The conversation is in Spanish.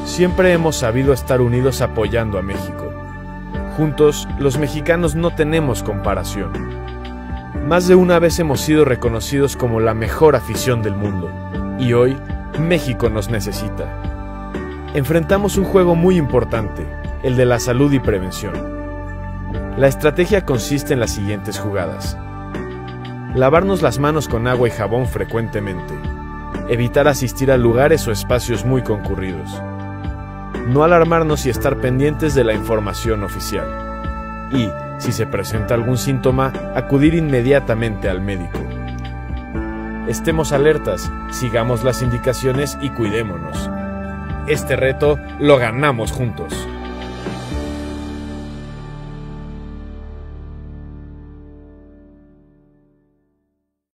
Siempre hemos sabido estar unidos apoyando a México. Juntos, los mexicanos no tenemos comparación. Más de una vez hemos sido reconocidos como la mejor afición del mundo, y hoy, México nos necesita. Enfrentamos un juego muy importante, el de la salud y prevención. La estrategia consiste en las siguientes jugadas. Lavarnos las manos con agua y jabón frecuentemente. Evitar asistir a lugares o espacios muy concurridos. No alarmarnos y estar pendientes de la información oficial. Y, si se presenta algún síntoma, acudir inmediatamente al médico. Estemos alertas, sigamos las indicaciones y cuidémonos. Este reto lo ganamos juntos.